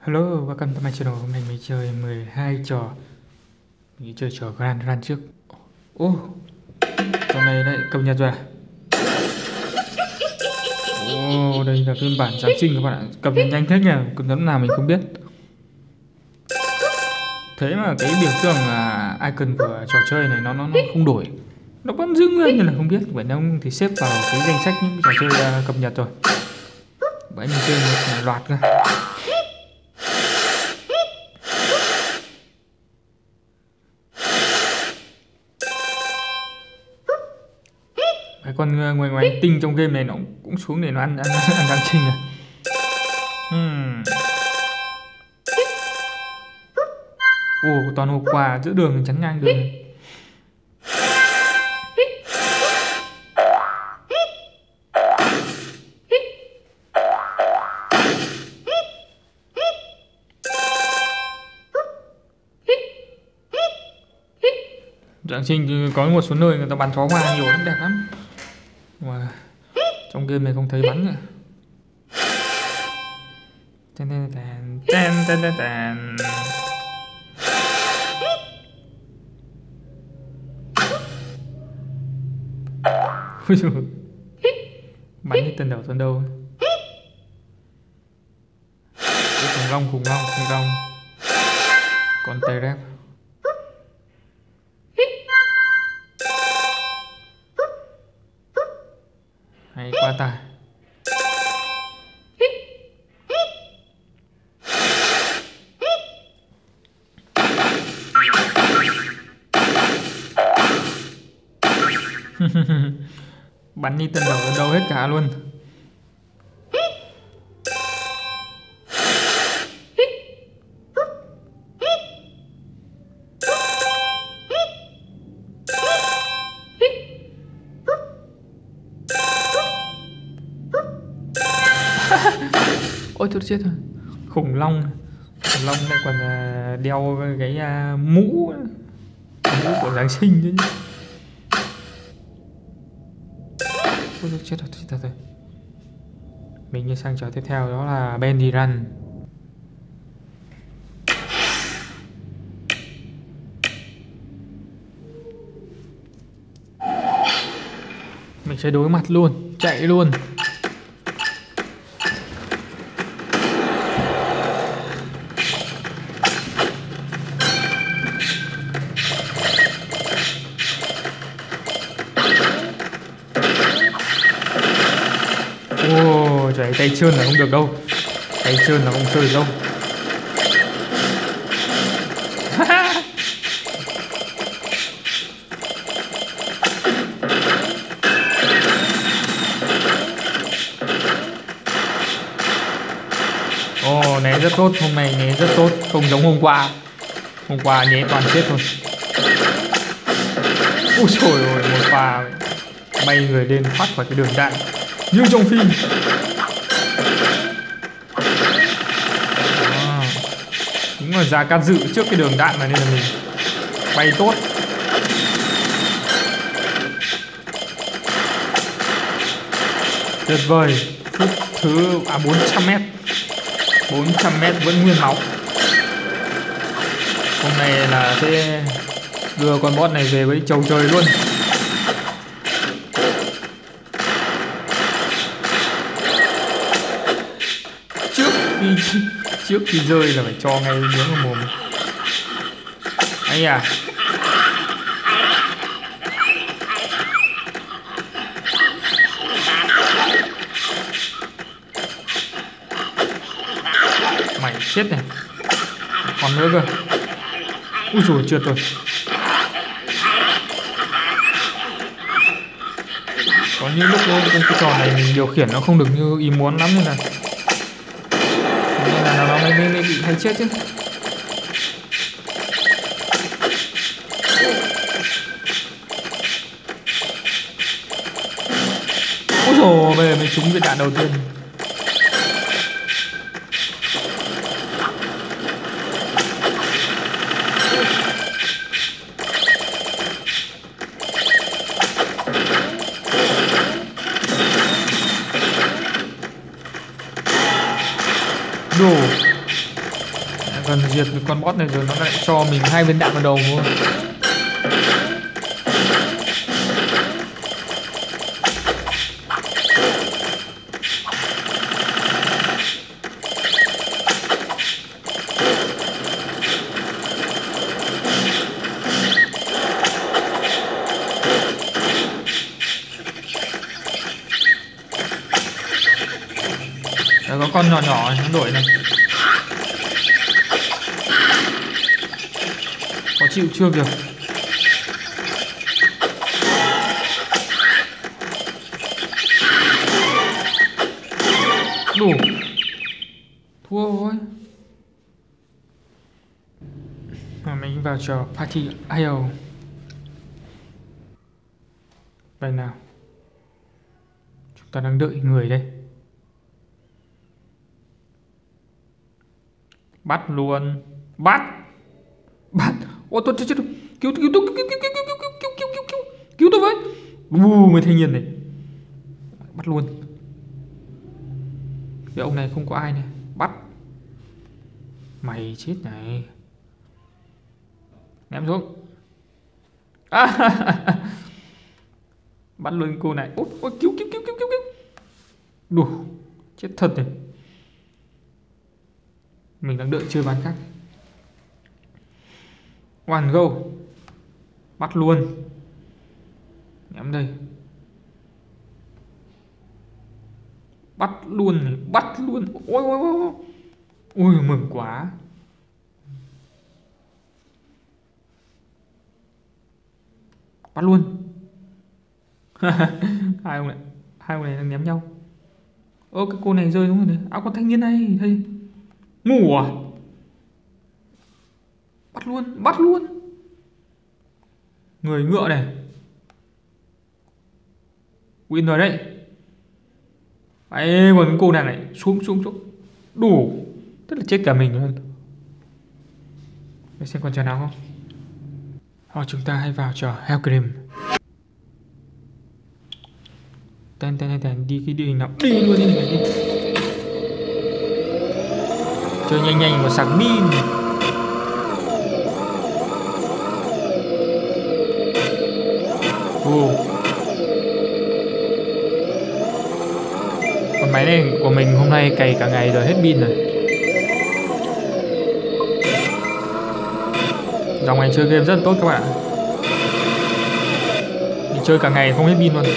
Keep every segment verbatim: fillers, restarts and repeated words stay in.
Hello, welcome to my channel. Hôm nay mình chơi mười hai trò. Mình chơi trò Grand Run trước. Ô, oh, trò này lại cập nhật rồi à? Ồ, oh, đây là phiên bản Giáng sinh các bạn ạ. Cập nhật nhanh thế nhỉ? Cập nhật lúc nào mình không biết. Thế mà cái biểu tượng là icon của trò chơi này nó nó, nó không đổi. Nó vẫn giữ nguyên như là không biết. Vậy nên thì xếp vào cái danh sách những trò chơi cập nhật rồi. Vậy mình chơi một loạt cơ. Cái con ngoài ngoài tinh trong game này nó cũng xuống để nó ăn ăn ăn Giáng sinh à. Hmm. Ồ, toàn hộp quà giữa đường chắn ngang đường. Giáng sinh có một số nơi người ta bắn pháo hoa nhiều lắm, đẹp lắm. Mà trong game này không thấy bắn nữa. Tên tên tên tên tên tên. Ôi dồi, bắn đi tân đầu tân đâu. Khủng long khủng long khủng long. Còn tê rép. Hay quá ta. Bắn đi tân đầu tân đâu hết cả luôn. Ôi thôi chết rồi. Khủng long. Khủng long lại còn đeo cái mũ mũ của Giáng sinh nữa. Ôi thôi chết rồi, chết rồi. Mình như sang trò tiếp theo đó là Bendy Run. Mình sẽ đối mặt luôn, chạy luôn. Ồ, oh, trời, tay trơn là không được đâu. Tay trơn là không chơi được đâu. Ồ, oh, né rất tốt, hôm nay né rất tốt. Không giống hôm qua. Hôm qua né toàn chết thôi. Ôi trời ơi, một pha bay người lên thoát khỏi cái đường đạn như trong phim. À, đúng là ra can dự trước cái đường đạn mà nên là mình bay tốt. Tuyệt vời. Phút thứ à bốn trăm mét. bốn trăm mét vẫn nguyên máu. Hôm nay là sẽ đưa con boss này về với chầu trời luôn. Khi, trước khi rơi là phải cho ngay miếng vào mồm. Ấy à. Mày chết này. Còn nữa cơ. Úi dồi, trượt rồi. Có những lúc cái trò này mình điều khiển nó không được như ý muốn lắm nên là nên là nó mới, mới, mới bị hay chết chứ. Ôi dồi, bây giờ mới trúng viên đạn đầu tiên. Đồ gần diệt được con boss này rồi nó lại cho mình hai viên đạn vào đầu luôn. Đấy, có con nhỏ nhỏ nó đuổi này. Có chịu chưa kìa. Đủ. Thua rồi. Mà mình vào trò Party i o. Đây nào. Chúng ta đang đợi người đây. Bắt luôn. Bắt. Bắt. Ôi tôi chết chết. Cứu cứu tôi cứu cứu cứu cứu cứu cứu cứu cứu cứu cứu tôi với. U mấy thanh niên này. Bắt luôn. Cái ông này không có ai này. Bắt. Mày chết này. Ném xuống. À, bắt luôn cô này. Ôi, ôi cứu cứu cứu cứu cứu. Đủ. Chết thật này. Mình đang đợi chơi ván khác. One go. Bắt luôn. Nhắm đây. Bắt luôn này. Bắt luôn. Ôi ôi ôi. Ôi mừng quá. Bắt luôn. Hai ông này. Hai ông này đang ném nhau. Ơ cái cô này rơi đúng rồi này. Áo con thanh niên này. Thầy. Ngủ à? Bắt luôn. Bắt luôn. Người ngựa này. Win rồi đấy. Ấy, còn cái cô nàng này xuống xuống xuống. Đủ. Tức là chết cả mình luôn. Để xem còn trò nào không. Hoặc chúng ta hãy vào trò Hellgrim. Tên tên tên đi cái địa hình nào. Đi luôn đi, đi. Chơi nhanh nhanh một sạc pin. Ồ. Con máy này của mình hôm nay cày cả ngày rồi hết pin rồi. Dòng này chơi game rất là tốt các bạn. Đi chơi cả ngày không hết pin luôn.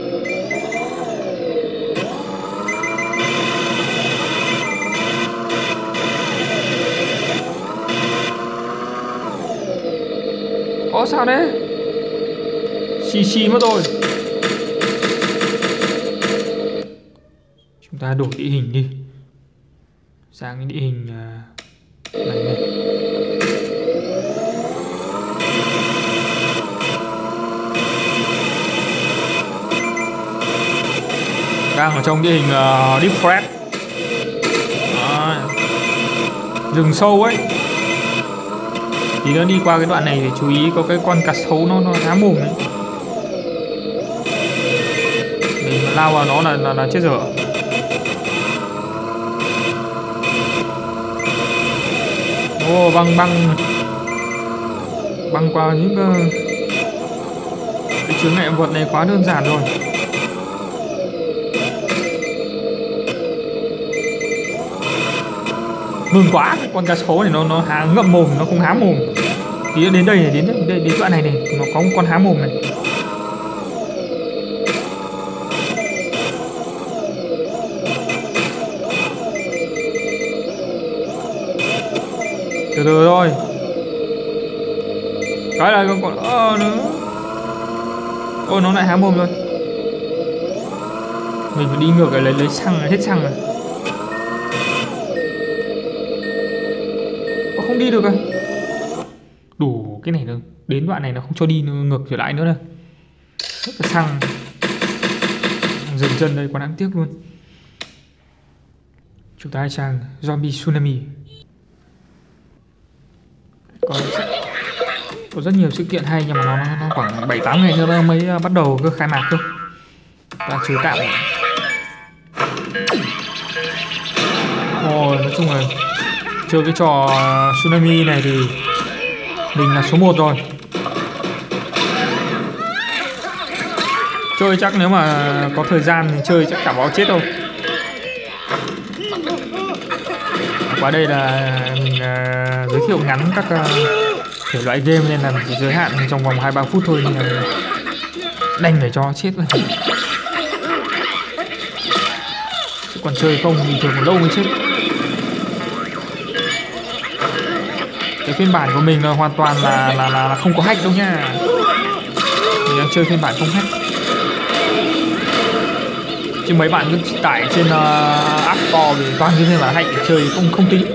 Ồ sao đấy? Xì xì mất rồi. Chúng ta đổi địa hình đi. Sang cái địa hình uh, này này. Đang ở trong địa hình uh, Deep Forest. À, rừng sâu ấy. Thì nó đi qua cái đoạn này thì chú ý có cái con cá sấu nó nó há mồm đấy. Mình lao vào nó là là, là chết dở. Ô oh, băng băng băng qua những uh, cái chướng ngại vật này quá đơn giản rồi. Mừng quá, con cá sấu này nó nó há ngậm mồm, nó không há mồm. Tí đến đây này, đến đây, đến đoạn này này, nó có một con há mồm này. Từ từ thôi. Cái này con con ơ nữa. Ôi nó lại há mồm rồi. Mình phải đi ngược lại lấy lấy xăng, hết xăng rồi. Không đi được à? Đủ cái này nữa. Đến đoạn này nó không cho đi ngược trở lại nữa đâu. Rất là xăng. Dừng chân đây quá đáng tiếc luôn. Chúng ta hãy sang Zombie Tsunami. Có rất, có rất nhiều sự kiện hay nhưng mà nó, nó khoảng bảy tám ngày nữa mới bắt đầu cơ khai mạc cơ. Ta chưa tạm. Ôi nói chung là chơi cái trò Tsunami này thì mình là số một rồi. Chơi chắc nếu mà có thời gian thì chơi chắc cả báo chết đâu. Qua đây là mình uh, giới thiệu ngắn các uh, thể loại game nên là chỉ giới hạn trong vòng hai ba phút thôi, nên là đành phải cho chết rồi. Chứ còn chơi không thì thường còn lâu mới chết. Cái phiên bản của mình là hoàn toàn là là là, là không có hack đâu nha. Mình đang chơi phiên bản không hack. Chứ mấy bạn cứ tải trên uh, App Store thì toàn cái phiên bản hack để chơi không không tính.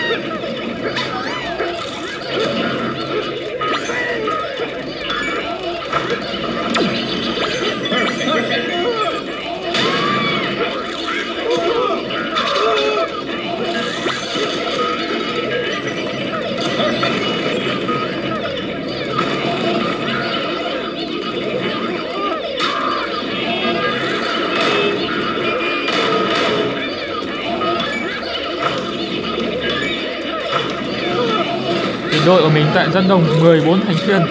Đội của mình tại dân đồng mười bốn thành viên.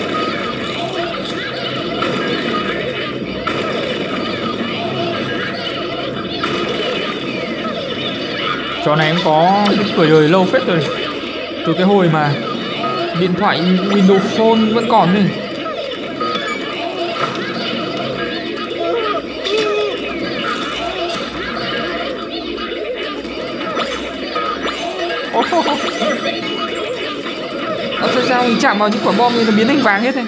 Trò này cũng có cái tuổi đời lâu phết rồi. Từ cái hồi mà điện thoại Windows Phone vẫn còn đi. Oh, oh, oh. Sao sao mình chạm vào những quả bom thì nó biến thành vàng hết này.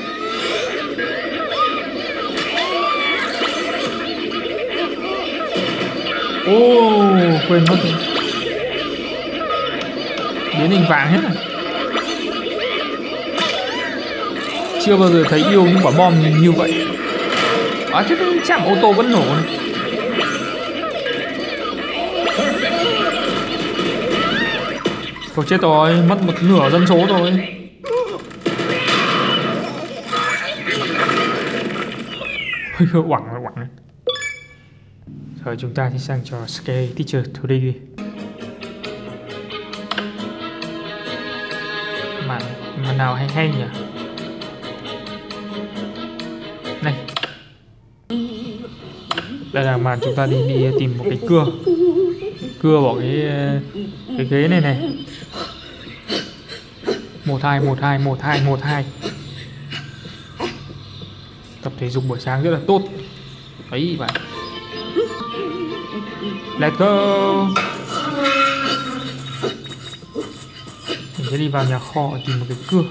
Ô oh, quên mất rồi. Biến thành vàng hết này. Chưa bao giờ thấy yêu những quả bom như vậy. À chứ chạm ô tô vẫn nổ này. Thôi chết rồi, mất một nửa dân số rồi. Quẳng rồi, quẳng. Rồi chúng ta sẽ sang trò Scary Teacher Today đi. Màn, màn nào hay hay nhỉ? Này. Đây là màn chúng ta đi đi tìm một cái cưa. Cưa bỏ cái cái ghế này này. một hai một hai một hai một hai. Tập thể dục buổi sáng rất là tốt. Đấy bạn. Let's go. Mình sẽ đi vào nhà kho tìm một cái cưa.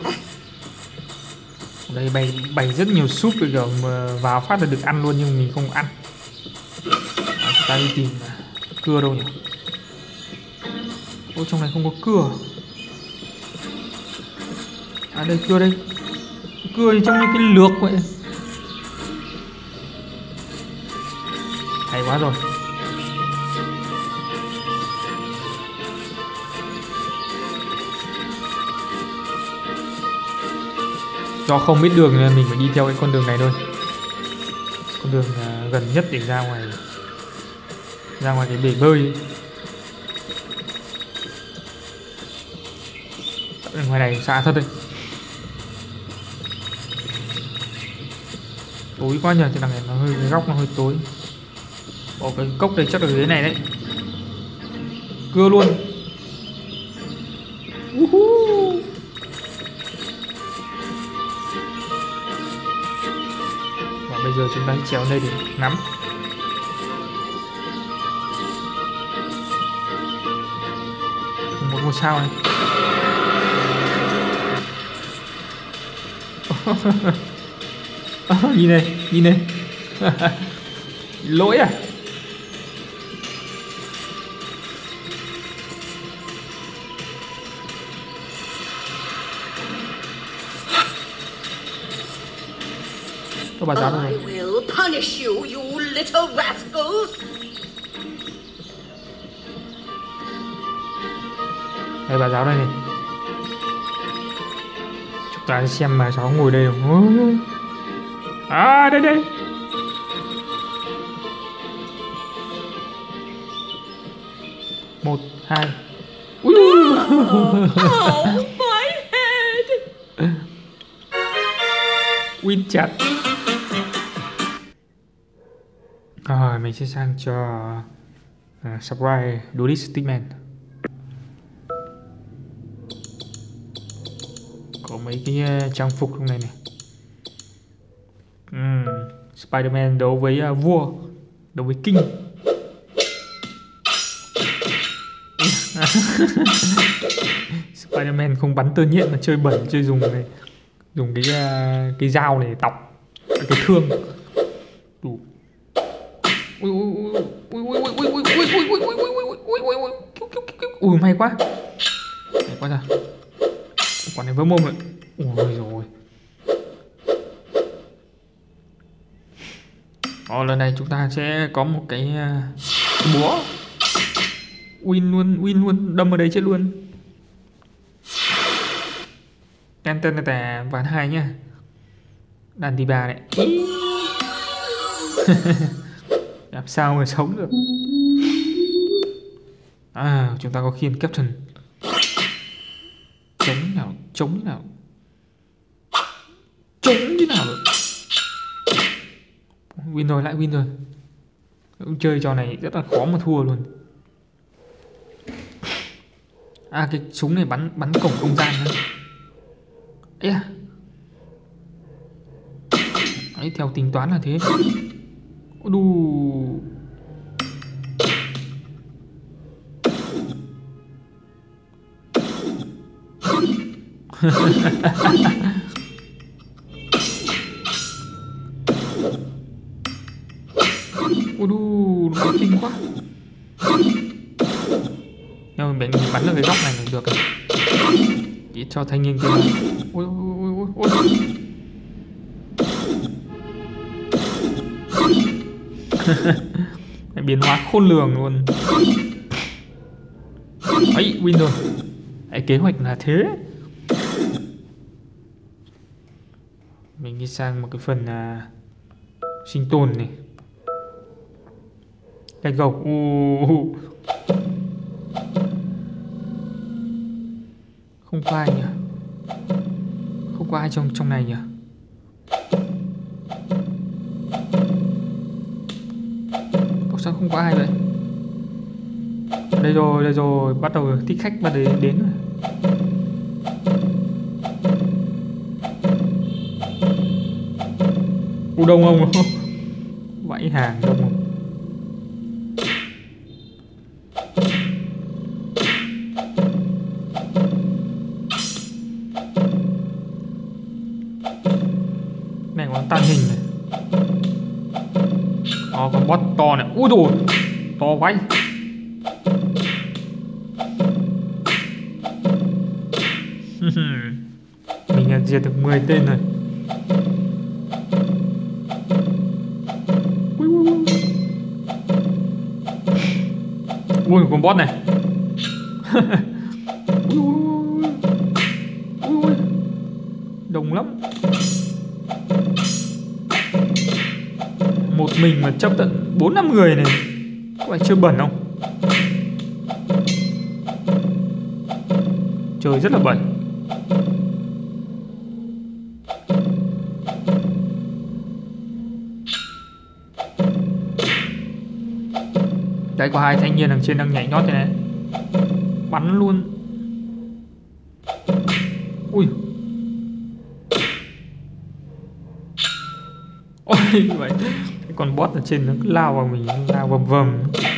Ở đây bày bày rất nhiều súp bây giờ mà vào phát là được ăn luôn nhưng mình không ăn. Đó, chúng ta đi tìm cưa đâu nhỉ? Ôi trong này không có cưa. À đây cưa đây. Cưa thì trong những cái lược vậy. Hay quá rồi. Do không biết đường nên mình phải đi theo cái con đường này thôi. Con đường uh, gần nhất để ra ngoài ra ngoài cái bể bơi ấy. Ở ngoài này xa thật đấy. Tối quá nhờ, cái đằng này nó hơi cái góc nó hơi tối. Bỏ cái cốc đây chắc là dưới này đấy. Cưa luôn. Uh-huh. Và bây giờ chúng ta sẽ trèo đây để ngắm. Một ngôi sao này. Nhìn này, nhìn này. Lỗi à? Các bà giáo này. I will punish you, you little rascals. Đây bà giáo đây này. Chúng ta xem bà giáo ngồi đây không? À đây đây. Một, hai. Ui, Oh, my head. Win chặt. Rồi mình sẽ sang cho uh, subscribe Duelist Stickman. Có mấy cái uh, trang phục trong này này. uhm, Spider-Man đấu với uh, vua, đấu với King. Spider-Man không bắn tơ nhện mà chơi bẩn, chơi dùng này, dùng cái uh, cái dao để tọc cái thương. Đủ. Ui ui ui ui ui ui ui ui ui ui ui ui ui ui ui ui may quá, may quá ra. Quả này vỡ mồm rồi. Ôi rồi. Ờ, lần này chúng ta sẽ có một cái uh, búa. Win luôn, win luôn, đâm ở đây chết luôn. Ten ten tè ván hai nhá. Đàn đi bà đấy. Làm sao mà sống được. À, chúng ta có khiên Captain. Chống nào, chống nào. Chống như nào được. Win rồi, lại win rồi. Chơi trò này rất là khó mà thua luôn. À, cái súng này bắn bắn cổng không gian nữa. Ê à. Đấy, theo tính toán là thế. Đù. Ôi đù, nó kinh quá. Nhưng mà mình bắn được cái góc này được rồi. Chỉ cho thanh niên kia. Ôi ôi ôi ôi. Biến hóa khôn lường luôn. Ấy, win rồi. Ấy, kế hoạch là thế. Mình đi sang một cái phần à, sinh tồn này. Let's go. Uh. Không có ai nhỉ? Không có ai trong trong này nhỉ? Ủa sao không có ai vậy? Đây rồi, đây rồi, bắt đầu thích khách bắt đầu đến rồi. U đông không? Vãi hàng đông không? Này còn tàn hình này. Ờ, còn bot to này. Ui dồi, to vãi. Mình đã diệt được mười tên rồi. Ui ui ui. Ui con bot này. Ui ui ui ui. Đông lắm. Một mình mà chấp tận bốn năm người này. Có phải chơi bẩn không? Chơi rất là bẩn. Đấy, có hai thanh niên đằng trên đang nhảy nhót thế này. Bắn luôn. Ui. Ôi vậy. Cái con boss ở trên nó cứ lao vào mình, lao vầm vầm.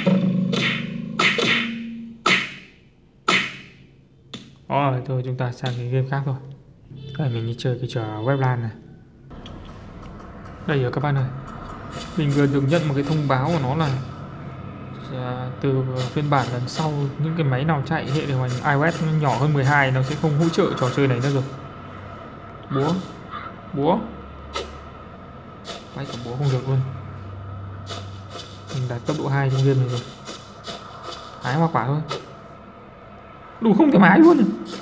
Rồi, thôi chúng ta sang cái game khác thôi. Đây mình đi chơi cái trò Webland này. Đây rồi các bạn ơi. Mình vừa được nhận một cái thông báo của nó là à, từ phiên bản lần sau những cái máy nào chạy hệ điều hành iOS nó nhỏ hơn mười hai nó sẽ không hỗ trợ trò chơi này nữa rồi. Búa. Búa. Máy cả búa không được luôn. Mình đạt cấp độ hai trong game này rồi. Hái hoa quả thôi. Đủ không thể hái luôn.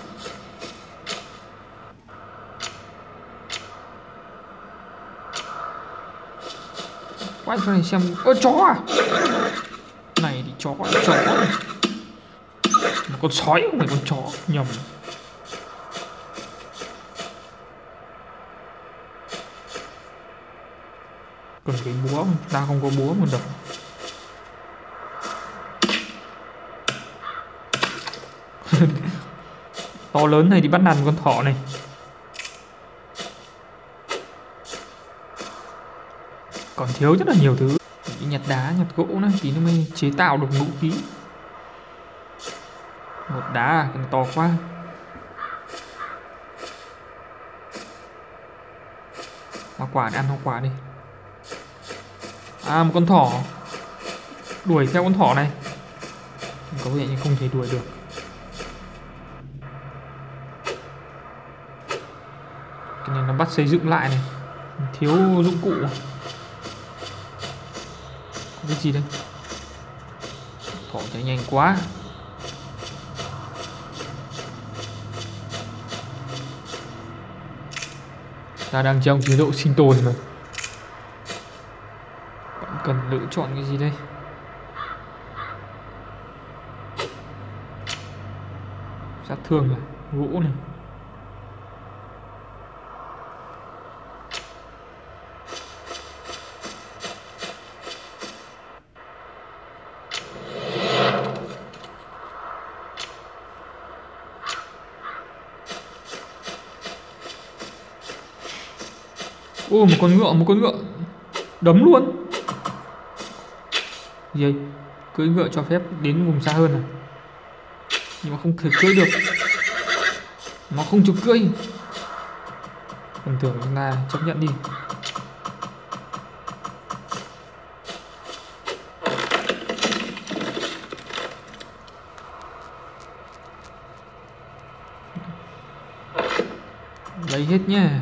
Quay cho này xem. Ơ chó à. Này thì chó, chó. Một con sói không phải con chó, nhầm. Cần cái búa không? Ta không có búa một đập. To lớn này thì bắt nạt con thỏ này. Còn thiếu rất là nhiều thứ. Đi nhặt đá, nhặt gỗ nữa thì nó mới chế tạo được vũ khí. Một đá à, còn to quá. Hoa quả để ăn hoa quả đi. À, một con thỏ. Đuổi theo con thỏ này. Có vẻ như không thể đuổi được. Cái này nó bắt xây dựng lại này. Thiếu dụng cụ. Cái gì đây? Thỏ chạy nhanh quá. Ta đang trong chế độ sinh tồn mà. Bạn cần lựa chọn cái gì đây? Sát thương này, gỗ này. Ô, một con ngựa, một con ngựa đấm luôn. Gì vậy? Cưỡi ngựa cho phép đến vùng xa hơn à? Nhưng mà không thể cưỡi được. Nó không chịu cưỡi. Phần thưởng chúng ta chấp nhận đi. Lấy hết nhé.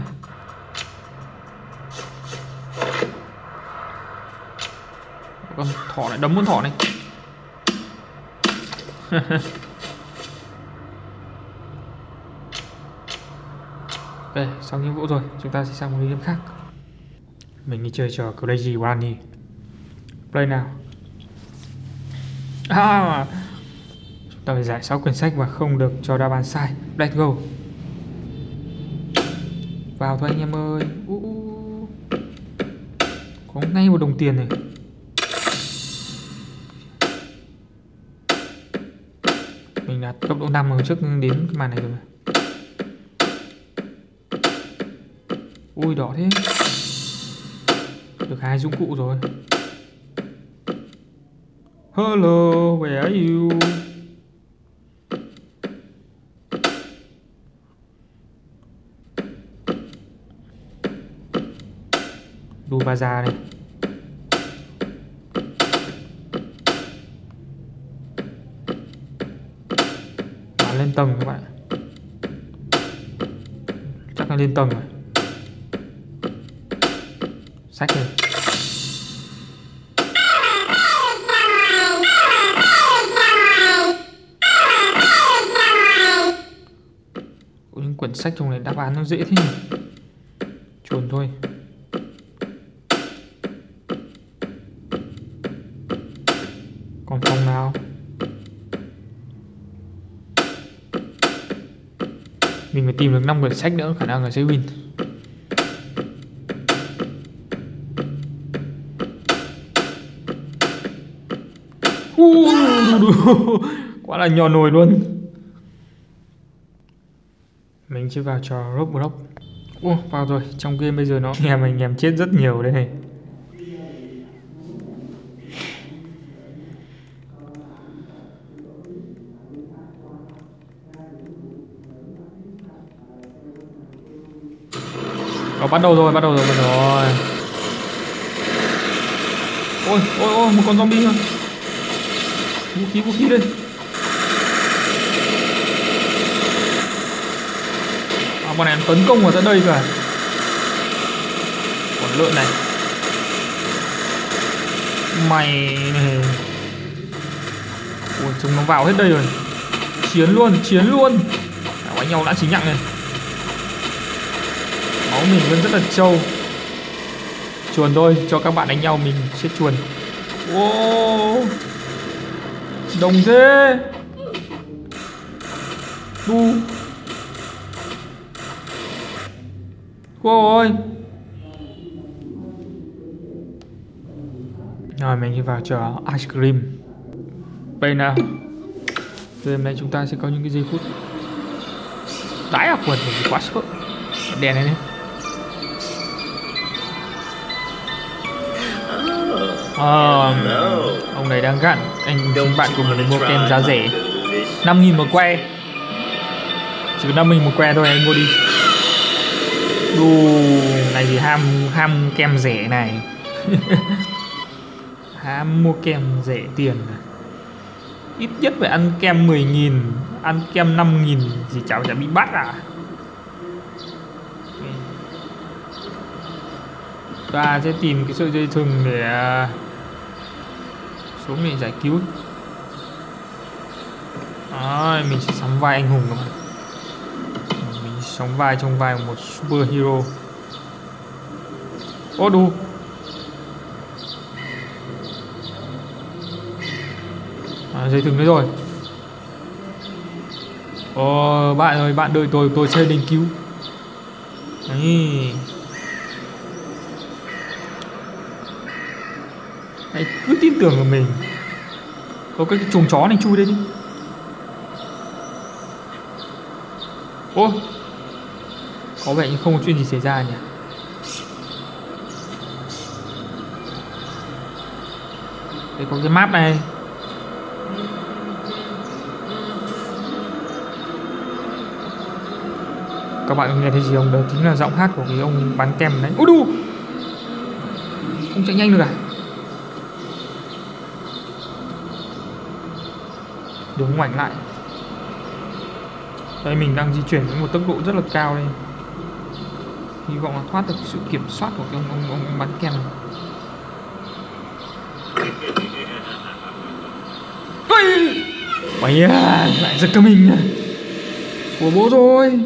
Con thỏ lại đấm con thỏ này. Ok, xong nhiệm vụ rồi, chúng ta sẽ sang một game khác. Mình đi chơi trò Crazy One đi. Play nào. À, chúng ta phải giải sáu quyển sách và không được cho đáp án sai. Let's go. Vào thôi anh em ơi. uh, uh. Có ngay một đồng tiền này. Mình đạt cấp độ năm rồi, trước đến cái màn này rồi mà. Ui đỏ thế. Được hai dụng cụ rồi. Hello, where are you? Đu baza này. Bán lên tầng các bạn. Chắc là lên tầng rồi. Sách rồi. Có những quyển sách trong này đáp án nó dễ thế nhỉ. Chuồn thôi. Còn phòng nào? Mình phải tìm được năm quyển sách nữa, khả năng là sẽ win. Uh, quá là nhỏ nổi luôn. Mình chưa vào trò Roblox. Ồ, uh, vào rồi. Trong game bây giờ nó nghe mình em chết rất nhiều đây này. Ờ, bắt đầu rồi, bắt đầu rồi, bắt đầu rồi. Ôi, ôi, ôi, một con zombie nữa. Vũ khí, vũ khí đây. À, bọn này tấn công vào tận đây cả. Còn lợn này. Mày này. Ôi, chúng nó vào hết đây rồi. Chiến luôn, chiến luôn. À, đánh nhau đã chính nhặng này. Máu mình vẫn rất là trâu. Chuồn thôi, cho các bạn đánh nhau mình sẽ chuồn. Ô, đông thế. Đu. Ôi. Rồi mình đi vào chờ ice cream. Bây nào. Rồi hôm nay chúng ta sẽ có những cái giây phút đãi ác quần thì quá sợ. Đèn này này. À, ông này đang gặn anh chính bạn của mình mua kem giá rẻ năm nghìn một que. Chỉ có năm nghìn một que thôi, anh mua đi. Đù, này thì ham ham kem rẻ này. Ham mua kem rẻ tiền này. Ít nhất phải ăn kem mười nghìn, ăn kem năm nghìn thì cháu chả bị bắt à. Ta sẽ tìm cái sợi dây thừng để xuống để giải cứu. Đó, mình sẽ sắm vai anh hùng các bạn. Mình sắm vai trong vai một super hero. Ô đù. À, dây thừng đấy rồi. Ồ, bạn ơi, bạn đợi tôi, tôi sẽ đến cứu. Đấy. Hãy cứ tin tưởng vào mình. Có cái chuồng chó này chui đây đi. Ô, có vẻ như không có chuyện gì xảy ra nhỉ. Đây có cái map này. Các bạn nghe thấy gì không? Đó chính là giọng hát của cái ông bán kem đấy. Ôi đù, không chạy nhanh được à? Đường ngoảnh lại. Đây mình đang di chuyển với một tốc độ rất là cao đây. Hy vọng là thoát được sự kiểm soát của cái ông, ông, ông, ông bán kem này. Ôi, mày à, lại giật cả mình của bố rồi.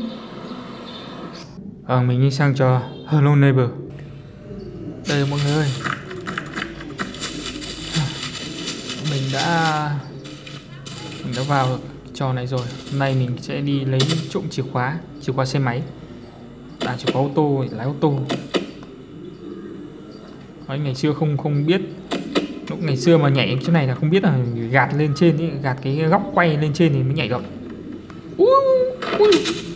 À, mình đi sang cho Hello Neighbor. Đây mọi người ơi, mình đã mình đã vào được trò này rồi. Hôm nay mình sẽ đi lấy trộm chìa khóa, chìa khóa xe máy, à chìa khóa ô tô, lái ô tô. Nói ngày xưa không không biết, lúc ngày xưa mà nhảy chỗ này là không biết là gạt lên trên ý, gạt cái góc quay lên trên thì mới nhảy được. Ui, ui.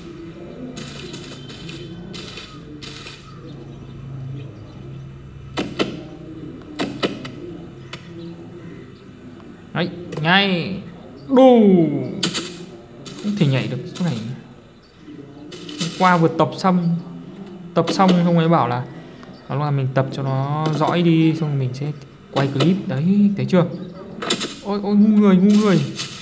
Đấy, nhảy. Đù. Không thể nhảy được chỗ này. Qua vượt tập xong, tập xong xong ấy bảo là đó là mình tập cho nó dõi đi, xong mình sẽ quay clip. Đấy, thấy chưa? Ôi ôi, ngu người, ngu người.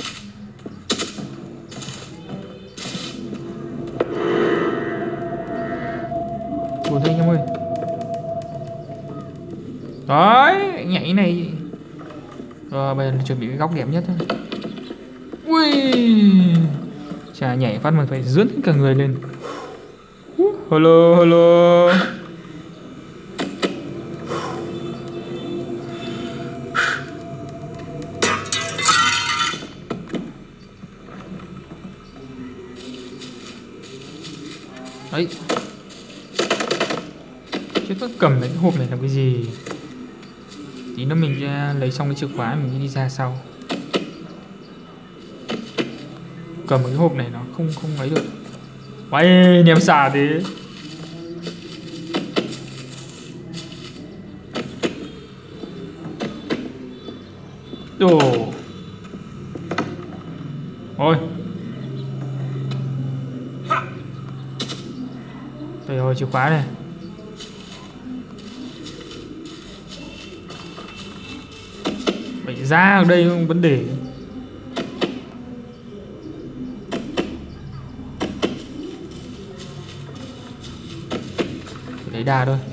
Buồn thôi anh em ơi. Đấy, nhảy này. Rồi bây giờ chuẩn bị cái góc đẹp nhất thôi. Ui, chà, nhảy phát mình phải dướn cả người lên. Hello, hello. Đấy. Chứ tôi cầm cái hộp này làm cái gì? Tí nữa mình sẽ lấy xong cái chìa khóa mình đi ra sau. Cầm cái hộp này nó không không lấy được. Quay ném xả thế. Đồ. Ôi. Đây rồi, chìa khóa này. Phải ra ở đây không vấn đề. Phải lấy đà thôi.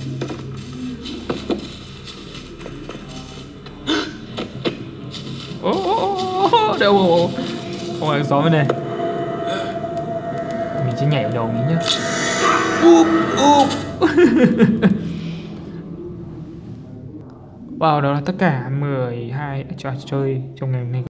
Ô ô ô ô, đâu không phải gió bên này. Mình chỉ nhảy vào đầu mình nhá. Úp úp. Wow, đó là tất cả mười hai trò chơi trong ngày hôm nay.